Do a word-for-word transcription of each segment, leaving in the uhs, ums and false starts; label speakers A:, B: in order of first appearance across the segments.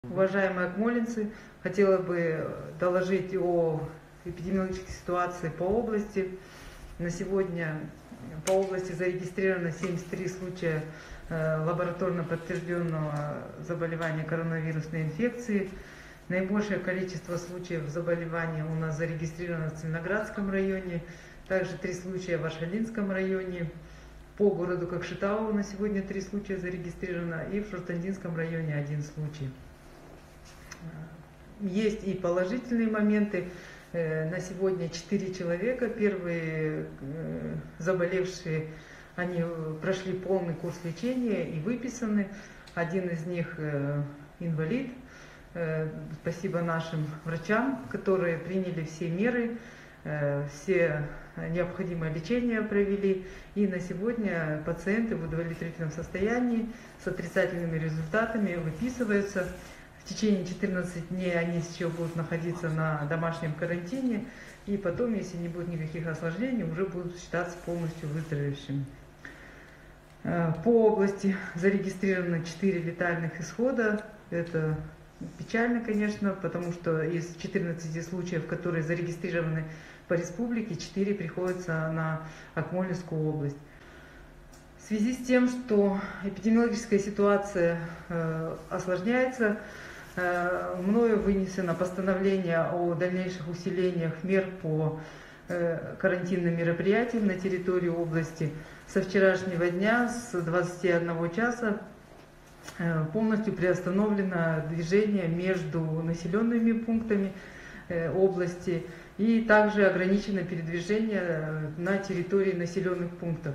A: Уважаемые акмолинцы, хотела бы доложить о эпидемиологической ситуации по области. На сегодня по области зарегистрировано семьдесят три случая лабораторно подтвержденного заболевания коронавирусной инфекции. Наибольшее количество случаев заболевания у нас зарегистрировано в Целиноградском районе, также три случая в Аршалинском районе. По городу Кокшетау на сегодня три случая зарегистрировано, и в Шортандинском районе один случай. Есть и положительные моменты. На сегодня четыре человека, первые заболевшие, они прошли полный курс лечения и выписаны. Один из них инвалид. Спасибо нашим врачам, которые приняли все меры, все необходимое лечение провели. И на сегодня пациенты в удовлетворительном состоянии с отрицательными результатами выписываются. В течение четырнадцати дней они еще будут находиться на домашнем карантине, и потом, если не будет никаких осложнений, уже будут считаться полностью выздоровевшими. По области зарегистрировано четыре летальных исхода. Это печально, конечно, потому что из четырнадцати случаев, которые зарегистрированы по республике, четыре приходятся на Акмолинскую область. В связи с тем, что эпидемиологическая ситуация э, осложняется, э, мною вынесено постановление о дальнейших усилениях мер по э, карантинным мероприятиям на территории области. Со вчерашнего дня с двадцати одного часа э, полностью приостановлено движение между населенными пунктами э, области, и также ограничено передвижение на территории населенных пунктов.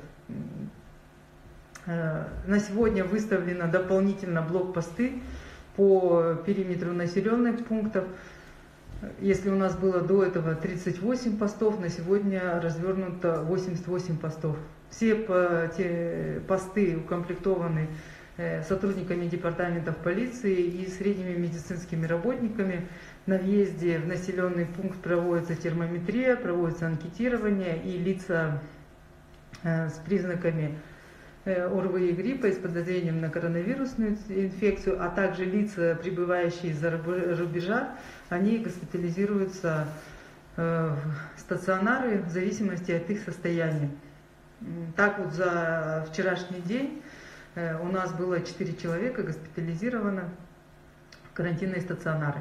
A: На сегодня выставлено дополнительно блокпосты по периметру населенных пунктов. Если у нас было до этого тридцать восемь постов, на сегодня развернуто восемьдесят восемь постов. Все посты укомплектованы сотрудниками департаментов полиции и средними медицинскими работниками. На въезде в населенный пункт проводится термометрия, проводится анкетирование, и лица с признаками ОРВИ и гриппа и с подозрением на коронавирусную инфекцию, а также лица, прибывающие из-за рубежа, они госпитализируются в стационары в зависимости от их состояния. Так вот, за вчерашний день у нас было четыре человека госпитализировано в карантинные стационары.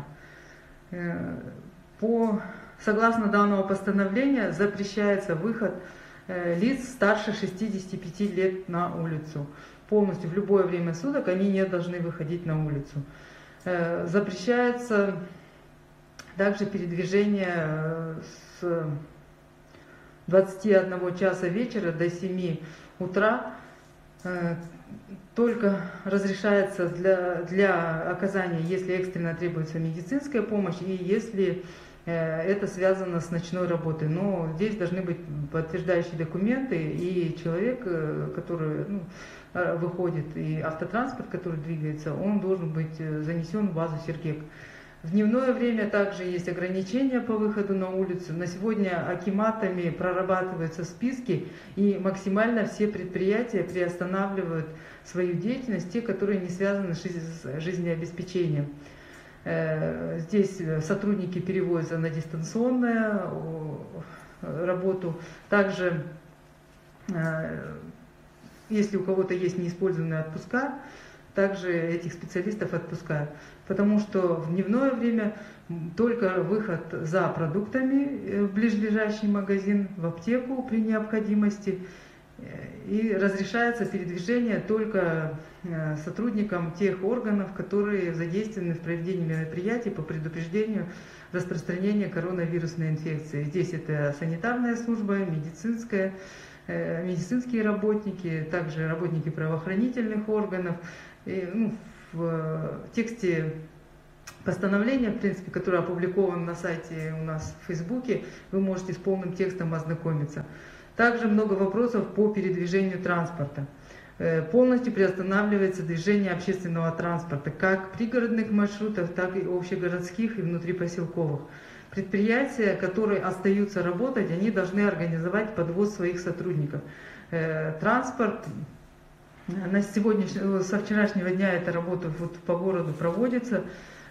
A: По, согласно данного постановления, запрещается выход лиц старше шестидесяти пяти лет на улицу. Полностью в любое время суток они не должны выходить на улицу. Запрещается также передвижение с двадцати одного часа вечера до семи утра. Только разрешается для, для оказания, если экстренно требуется медицинская помощь и если это связано с ночной работой. Но здесь должны быть подтверждающие документы, и человек, который ну, выходит, и автотранспорт, который двигается, он должен быть занесен в базу Сергек. В дневное время также есть ограничения по выходу на улицу. На сегодня акиматами прорабатываются списки, и максимально все предприятия приостанавливают свою деятельность, те, которые не связаны с жизнеобеспечением. Здесь сотрудники переводятся на дистанционную работу. Также, если у кого-то есть неиспользованные отпуска, также этих специалистов отпускают. Потому что в дневное время только выход за продуктами в ближайший магазин, в аптеку при необходимости. И разрешается передвижение только сотрудникам тех органов, которые задействованы в проведении мероприятий по предупреждению распространения коронавирусной инфекции. Здесь это санитарная служба, медицинская, медицинские работники, также работники правоохранительных органов. И, ну, в тексте постановления, в принципе, которое опубликовано на сайте у нас в Фейсбуке, вы можете с полным текстом ознакомиться. Также много вопросов по передвижению транспорта. Полностью приостанавливается движение общественного транспорта, как пригородных маршрутов, так и общегородских и внутрипоселковых. Предприятия, которые остаются работать, они должны организовать подвоз своих сотрудников. Транспорт на сегодняшний, со вчерашнего дня эта работа вот по городу проводится.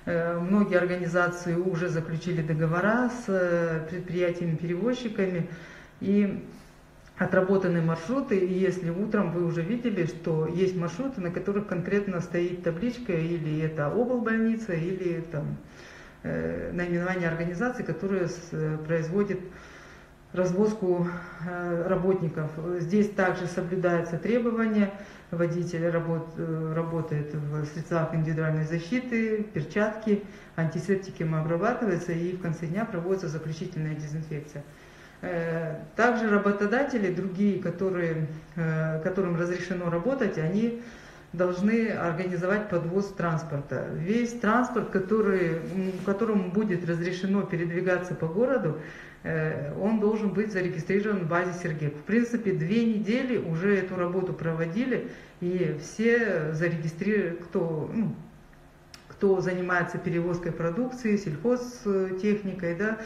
A: Многие организации уже заключили договора с предприятиями-перевозчиками и отработаны маршруты. И если утром вы уже видели, что есть маршруты, на которых конкретно стоит табличка, или это облбольница, или там наименование организации, которая производит развозку работников. Здесь также соблюдаются требования. Водитель работ, работает в средствах индивидуальной защиты, перчатки, антисептиком обрабатывается, и в конце дня проводится заключительная дезинфекция. Также работодатели, другие, которые, которым разрешено работать, они должны организовать подвоз транспорта. Весь транспорт, который, которому будет разрешено передвигаться по городу, он должен быть зарегистрирован в базе Сергек. В принципе, две недели уже эту работу проводили, и все зарегистрировали, кто, ну, кто занимается перевозкой продукции, сельхозтехникой, да,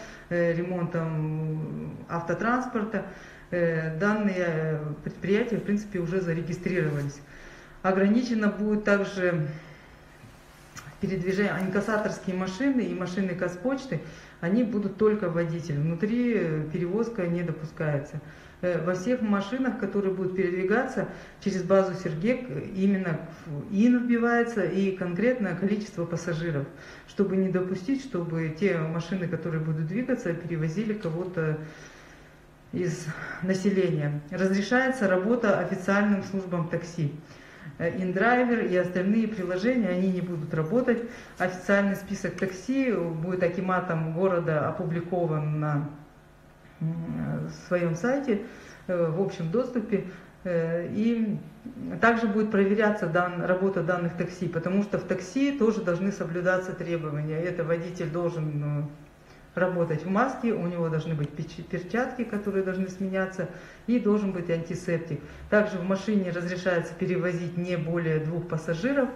A: ремонтом автотранспорта, данные предприятия, в принципе, уже зарегистрировались. Ограничено будет также передвижение, инкассаторские машины и машины Казпочты, они будут только водитель. Внутри перевозка не допускается. Во всех машинах, которые будут передвигаться через базу Сергек, именно ин вбивается и конкретное количество пассажиров, чтобы не допустить, чтобы те машины, которые будут двигаться, перевозили кого-то из населения. Разрешается работа официальным службам такси. InDriver и остальные приложения, они не будут работать. Официальный список такси будет акиматом города опубликован на своем сайте в общем доступе. И также будет проверяться дан, работа данных такси, потому что в такси тоже должны соблюдаться требования. Это водитель должен работать в маске, у него должны быть перчатки, которые должны сменяться, и должен быть антисептик. Также в машине разрешается перевозить не более двух пассажиров,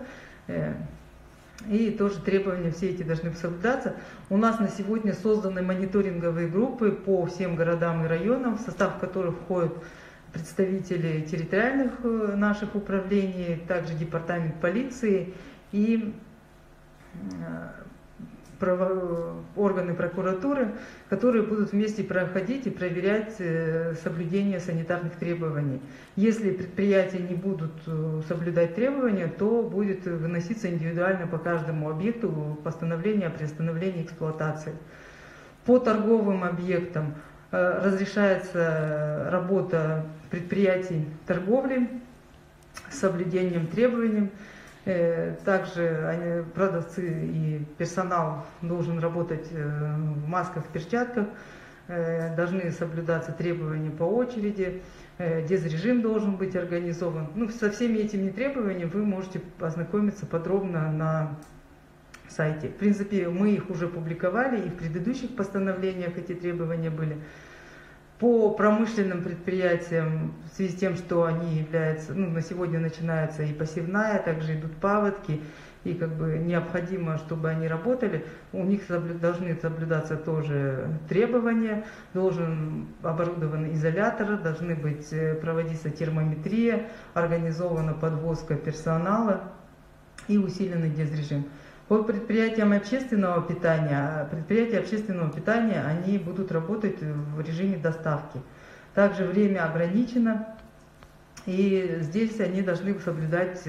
A: и тоже требования все эти должны соблюдаться. У нас на сегодня созданы мониторинговые группы по всем городам и районам, в состав которых входят представители территориальных наших управлений, также департамент полиции и органы прокуратуры, которые будут вместе проходить и проверять соблюдение санитарных требований. Если предприятия не будут соблюдать требования, то будет выноситься индивидуально по каждому объекту постановление о приостановлении эксплуатации. По торговым объектам разрешается работа предприятий торговли с соблюдением требований. Также продавцы и персонал должен работать в масках, перчатках, должны соблюдаться требования по очереди, дезрежим должен быть организован. Ну, со всеми этими требованиями вы можете ознакомиться подробно на сайте. В принципе, мы их уже публиковали, и в предыдущих постановлениях эти требования были. По промышленным предприятиям, в связи с тем, что они являются, ну, на сегодня начинается и посевная, также идут паводки, и как бы необходимо, чтобы они работали, у них соблю, должны соблюдаться тоже требования, должен оборудован изолятор, должны быть проводиться термометрия, организована подвозка персонала и усиленный дезрежим. По предприятиям общественного питания, предприятия общественного питания, они будут работать в режиме доставки. Также время ограничено, и здесь они должны соблюдать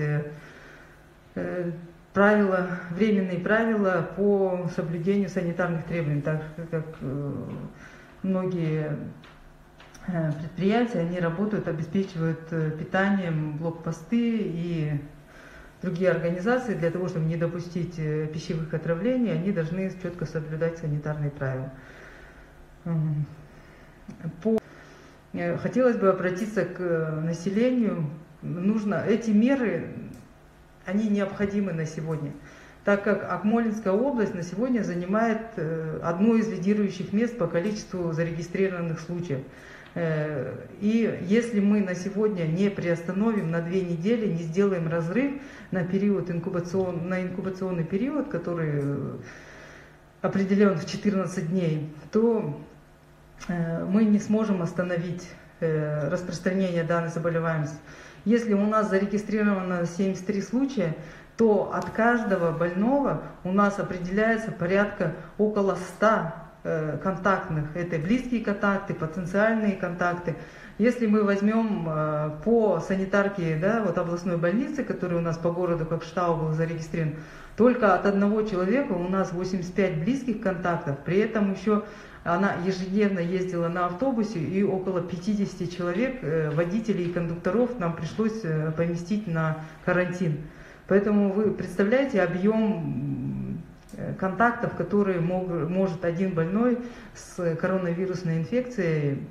A: правила, временные правила по соблюдению санитарных требований, так как многие предприятия, они работают, обеспечивают питанием блокпосты и другие организации. Для того, чтобы не допустить пищевых отравлений, они должны четко соблюдать санитарные правила. По... Хотелось бы обратиться к населению. Нужно... Эти меры, они необходимы на сегодня, так как Акмолинская область на сегодня занимает одно из лидирующих мест по количеству зарегистрированных случаев. И если мы на сегодня не приостановим на две недели, не сделаем разрыв на, период инкубацион, на инкубационный период, который определен в четырнадцать дней, то мы не сможем остановить распространение данной заболеваемости. Если у нас зарегистрировано семьдесят три случая, то от каждого больного у нас определяется порядка около ста э, контактных. Это близкие контакты, потенциальные контакты. Если мы возьмем э, по санитарке, да, вот областной больницы, которая у нас по городу как штаб был зарегистрирован, только от одного человека у нас восемьдесят пять близких контактов. При этом еще она ежедневно ездила на автобусе, и около пятидесяти человек, э, водителей и кондукторов, нам пришлось э, поместить на карантин. Поэтому вы представляете объем контактов, которые мог, может один больной с коронавирусной инфекцией,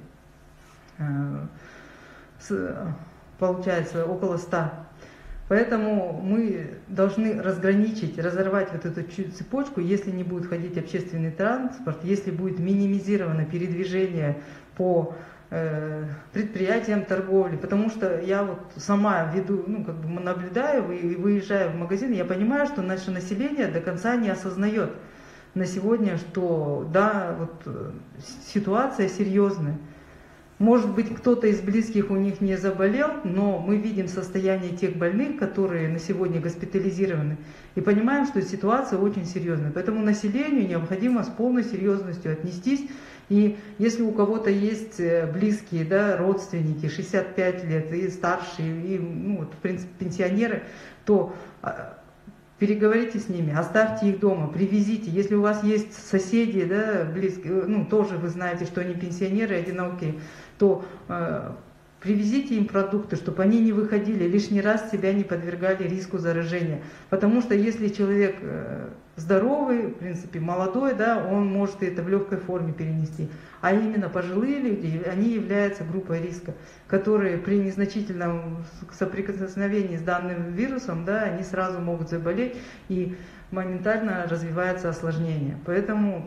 A: с, получается около ста. Поэтому мы должны разграничить, разорвать вот эту цепочку, если не будет ходить общественный транспорт, если будет минимизировано передвижение по предприятиям торговли, потому что я вот сама веду, ну, как бы наблюдаю и выезжаю в магазин, я понимаю, что наше население до конца не осознает на сегодня, что да, вот ситуация серьезная. Может быть, кто-то из близких у них не заболел, но мы видим состояние тех больных, которые на сегодня госпитализированы, и понимаем, что ситуация очень серьезная. Поэтому населению необходимо с полной серьезностью отнестись. И если у кого-то есть близкие, да, родственники, шестьдесят пять лет и старшие, и, ну, вот, в принципе, пенсионеры, то переговорите с ними, оставьте их дома, привезите. Если у вас есть соседи, да, близкие, ну, тоже вы знаете, что они пенсионеры, одинокие, то э, привезите им продукты, чтобы они не выходили, лишний раз себя не подвергали риску заражения. Потому что если человек э, здоровый, в принципе, молодой, да, он может это в легкой форме перенести. А именно пожилые люди, они являются группой риска, которые при незначительном соприкосновении с данным вирусом, да, они сразу могут заболеть и моментально развивается осложнение. Поэтому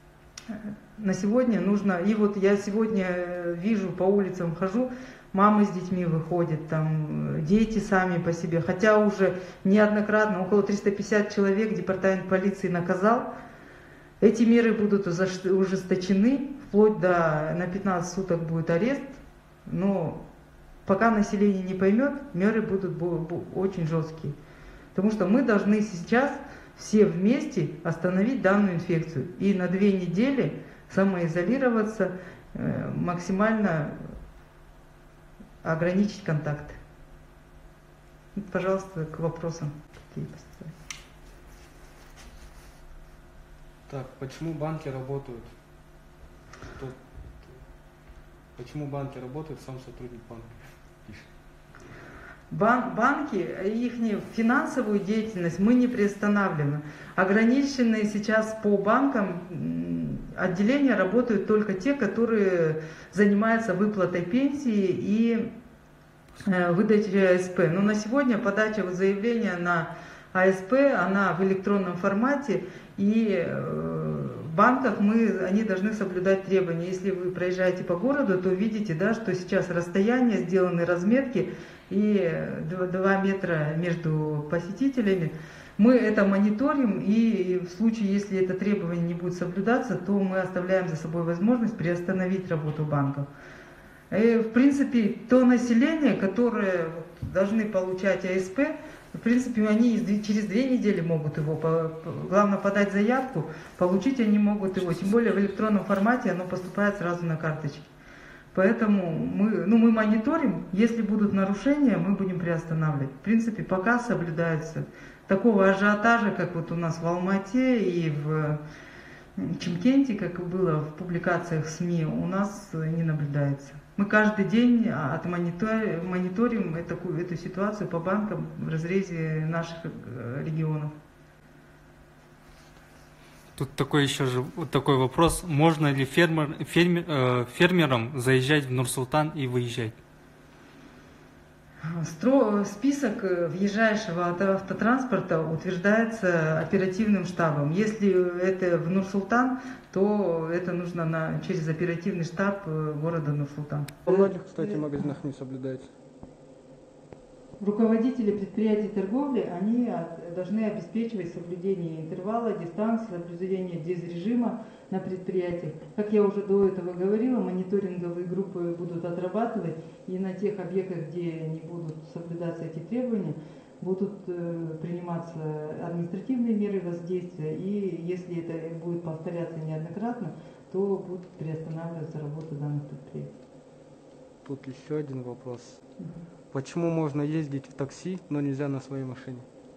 A: на сегодня нужно, и вот я сегодня вижу, по улицам хожу, мамы с детьми выходят, там, дети сами по себе, хотя уже неоднократно, около триста пятьдесят человек департамент полиции наказал. Эти меры будут ужесточены, вплоть до на пятнадцать суток будет арест, но пока население не поймет, меры будут очень жесткие. Потому что мы должны сейчас все вместе остановить данную инфекцию и на две недели самоизолироваться, максимально ограничить контакты. Пожалуйста, к вопросам.
B: Так, почему банки работают? Кто, почему банки работают, сам сотрудник банка пишет.
A: Бан, банки, их финансовую деятельность мы не приостанавливаем. Ограниченные сейчас по банкам отделения работают только те, которые занимаются выплатой пенсии и выдачей А С П. Но на сегодня подача заявления на А С П, она в электронном формате, и в банках мы, они должны соблюдать требования. Если вы проезжаете по городу, то видите, да, что сейчас расстояние, сделаны разметки и два метра между посетителями. Мы это мониторим, и в случае, если это требование не будет соблюдаться, то мы оставляем за собой возможность приостановить работу банков. И, в принципе, то население, которое должны получать А С П, в принципе, они через две недели могут его, главное подать заявку, получить они могут его, тем более в электронном формате оно поступает сразу на карточке. Поэтому мы, ну, мы мониторим, если будут нарушения, мы будем приостанавливать. В принципе, пока соблюдается. Такого ажиотажа, как вот у нас в Алмате и в Чимкенте, как и было в публикациях СМИ, у нас не наблюдается. Мы каждый день отмониторим, мониторим эту, эту ситуацию по банкам в разрезе наших регионов.
C: Тут такой еще же вот такой вопрос: можно ли фермер, фермер, э, фермерам заезжать в Нур-Султан и выезжать?
A: Список въезжающего автотранспорта утверждается оперативным штабом. Если это в Нур-Султан, то это нужно на, через оперативный штаб города Нур-Султан.
B: Во многих, кстати, магазинах не соблюдается.
A: Руководители предприятий торговли, они должны обеспечивать соблюдение интервала, дистанции, соблюдение дезрежима на предприятиях. Как я уже до этого говорила, мониторинговые группы будут отрабатывать, и на тех объектах, где не будут соблюдаться эти требования, будут э, приниматься административные меры воздействия, и если это будет повторяться неоднократно, то будет приостанавливаться работа данных предприятий.
B: Тут еще один вопрос.
A: Мгм.
B: Почему можно ездить в такси, но нельзя на своей машине?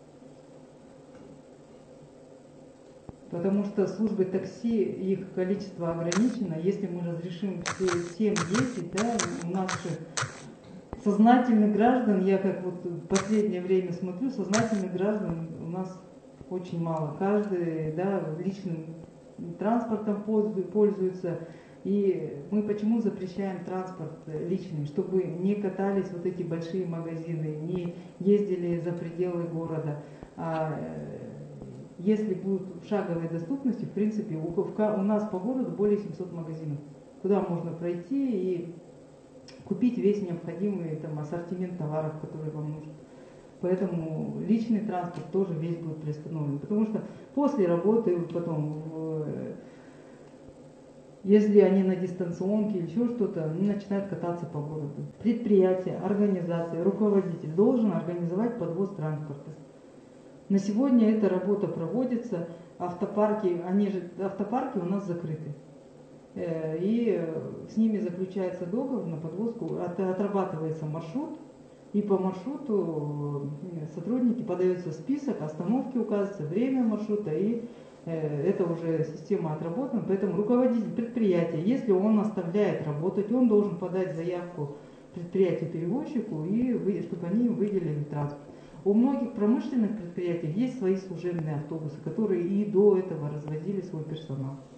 A: Потому что службы такси, их количество ограничено. Если мы разрешим все- всем ездить, да, у нас же сознательных граждан, я как вот в последнее время смотрю, сознательных граждан у нас очень мало. Каждый, да, личным транспортом пользу- пользуется. И мы почему запрещаем транспорт личный? Чтобы не катались вот эти большие магазины, не ездили за пределы города. А э, если будут в шаговой доступности, в принципе, у, в ка- у нас по городу более семисот магазинов, куда можно пройти и купить весь необходимый там, ассортимент товаров, которые вам нужны. Поэтому личный транспорт тоже весь будет приостановлен. Потому что после работы, потом, в- если они на дистанционке или еще что-то, они начинают кататься по городу. Предприятие, организация, руководитель должен организовать подвоз транспорта. На сегодня эта работа проводится. Автопарки, они же, автопарки у нас закрыты. Э, И с ними заключается договор на подвозку, от- отрабатывается маршрут, и по маршруту э, сотрудники подается список, остановки указывается, время маршрута, и э, это уже система отработана. Поэтому руководитель предприятия, если он оставляет работать, он должен подать заявку предприятию-перевозчику, и вы- чтобы они выделили транспорт. У многих промышленных предприятий есть свои служебные автобусы, которые и до этого развозили свой персонал.